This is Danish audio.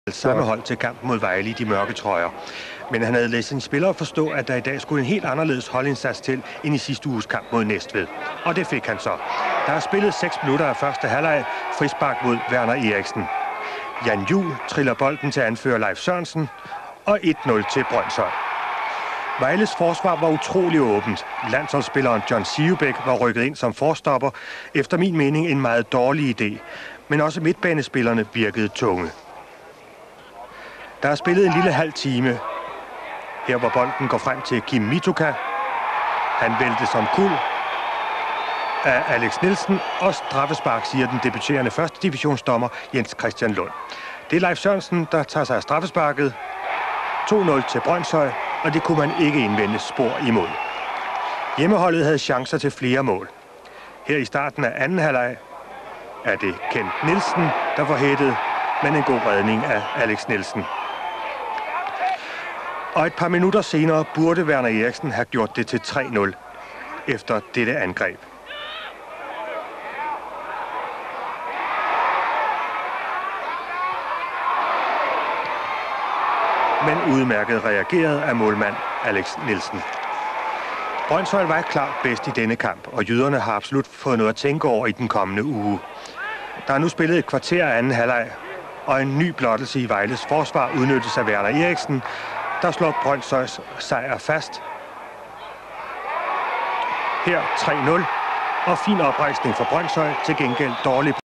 samme hold til kamp mod Vejle i de mørke trøjer. Men han havde læst sine spillere forstå, at der i dag skulle en helt anderledes holdindsats til end i sidste uges kamp mod Næstved. Og det fik han så. Der er spillet 6 minutter af første halvleg, frispark mod Werner Eriksen. Jan Juhl triller bolden til anfører Leif Sørensen, og 1-0 til Brøndshøj. Vejles forsvar var utrolig åbent. Landsholdsspilleren John Sivebæk var rykket ind som forstopper. Efter min mening en meget dårlig idé. Men også midtbanespillerne virkede tunge. Der er spillet en lille halv time. Her hvor bolden går frem til Kim Mituka. Han væltes som kul af Alex Nielsen, og straffespark, siger den debuterende første divisionsdommer Jens Christian Lund. Det er Leif Sørensen, der tager sig af straffesparket. 2-0 til Brøndshøj, og det kunne man ikke indvende spor imod. Hjemmeholdet havde chancer til flere mål. Her i starten af anden halvleg er det Kent Nielsen, der får hættet, men en god redning af Alex Nielsen. Og et par minutter senere burde Werner Eriksen have gjort det til 3-0 efter dette angreb. Men udmærket reageret af målmand Alex Nielsen. Brøndshøj var klart bedst i denne kamp, og jyderne har absolut fået noget at tænke over i den kommende uge. Der er nu spillet et kvarter af anden halvleg, og en ny blottelse i Vejles forsvar udnyttes af Werner Eriksen, der slår Brøndshøjs sejr fast. Her 3-0, og fin oprejsning for Brøndshøj, til gengæld dårlig